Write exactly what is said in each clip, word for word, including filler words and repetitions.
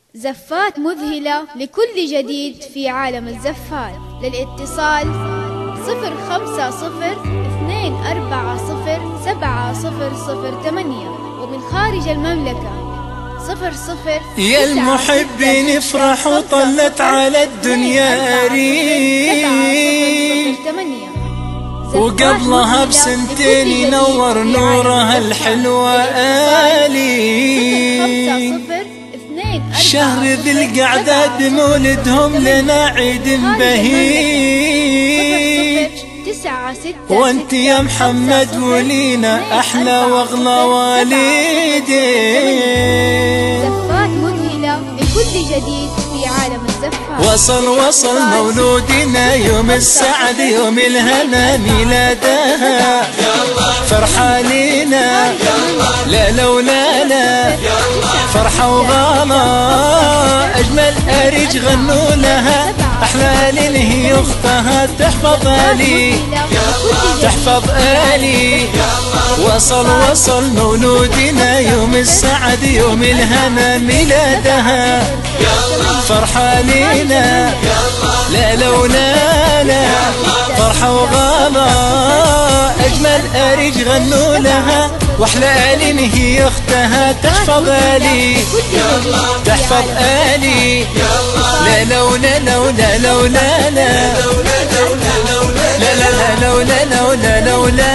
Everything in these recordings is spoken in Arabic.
زفات مذهلة لكل جديد في عالم الزفات. للاتصال صفر خمسة صفر اثنين أربعة صفر سبعة صفر صفر ثمانية، ومن خارج المملكة صفر صفر. يا المحبين افرحوا طلت على الدنيا ريح، وقبلها بسنتين ينور نورها الحلوة آلي. شهر ذي القعدة مولدهم لنا عيد بهيج، وانت يا محمد ولينا أحلى واغلى والدي. زفات مذهلة لكل جديد في عالم الزفات. وصل وصل مولودنا يوم السعد يوم الهنا ميلادها، فرحة لينا لا لولا لا فرحة وغالا. أجمل أريج غنوا لها أحلى لين هي أختها تحفظ آلي تحفظ آلي. وصل وصل مولودنا يوم السعد يوم الهنا ميلادها، فرحة لينا لا لولا لا فرحة وغالا. أجمل أريج غنوا لها واحلى آلين هي أختها تحفظ آلي تحفظ آلي. لا لولا لولا لولا لا لا لا لولا لولا لولا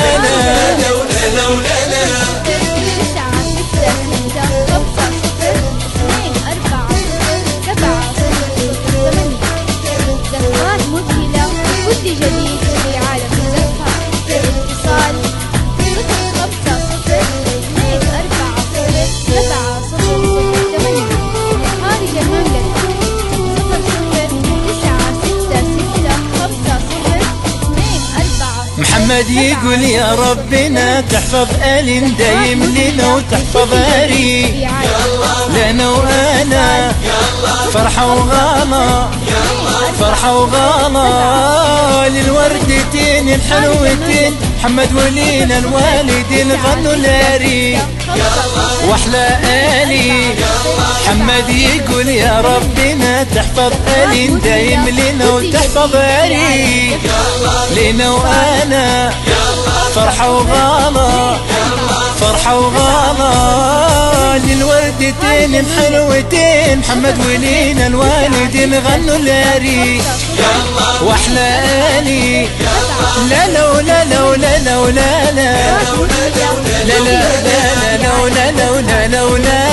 محمد يقول يا ربنا تحفظ آل دايم لنا وتحفظ آري لنا وأنا فرحة وغالا فرحة وغالا. للوردتين الحلوتين محمد ولينا الوالدين غنوا الآري واحلى آلي. محمد يقول يا ربنا تحفظ آل دايم لنا وتحفظ آري لنا وأنا فرحة وغالا فرحة وغالا. للوردتين الحلوتين محمد ولينا الوالدين غنوا الآري واحلى آلي. لا لولا لولا لولا لا لا لا لولا لولا لولا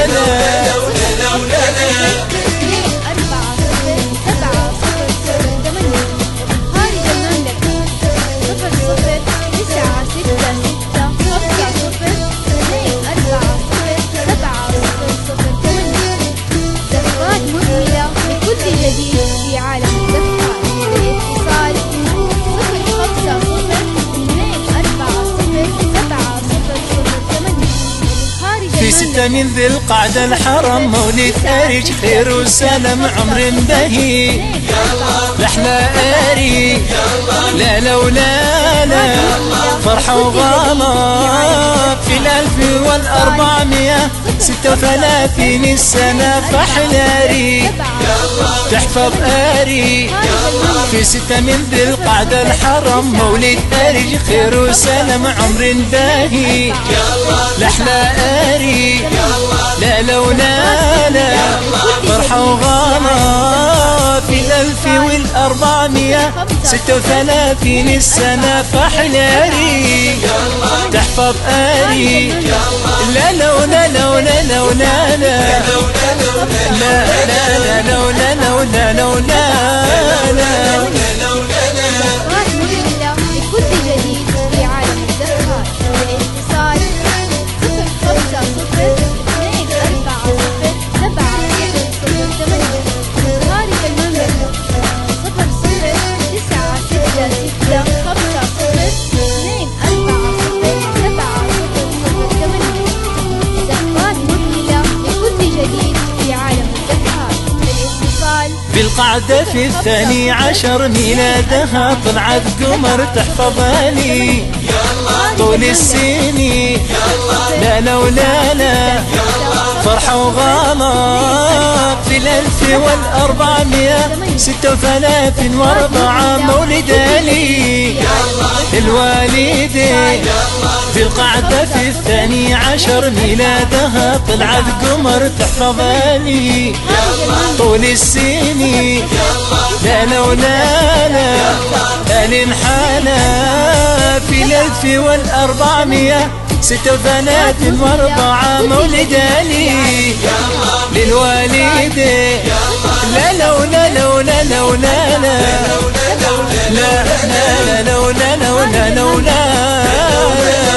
في ستة من ذي القعدة الحرم مولد أريج خير وسلام عمر بهي لحنا أري لا لولا لا فرحة وغالا. في الألف والأربعمية ستة وثلاثين السنة فحلاري تحفظ آري. في ستة من ذي القعدة الحرم مولد أريج خير وسلام عمر باهي لحلا آري لا لولا لا فرحة وغالا. في الألف والأربعمية ستة وثلاثين السنة فحلاري تحفظ آري لا لولا لولا لولا لا لا لا لا لولا لولا لولا لا. لكل جديد في عالم الزفات. والاتصال صفر خمسة صفر اثنين أربعة صفر سبعة صفر صفر ثمانية، خارج المملكة صفر صفر تسعة ستة ستة خمسة صفر اثنين أربعة صفر سبعة صفر صفر ثمانية. زفات مذهلة لكل جديد في عالم الزفات. للاتصال بالقعدة في الثاني عشر ميلادها طلعت قمر تحفظ آلي طول السنين لا لولا لا فرحة وغالا. الألف والأربعمية ستة وثلاثين وأربعة مولد لي الوالدة في القعدة في الثاني عشر ميلادها طلعت قمر تحفظ لي طول السنين لا لا ولا لا الانحنى في الألف والأربعمية ستة وثلاثين وأربعة مولد لي للوالدة لا لا ولا لا ولا لا ولا لا لا لا لا لا لا لا لا لا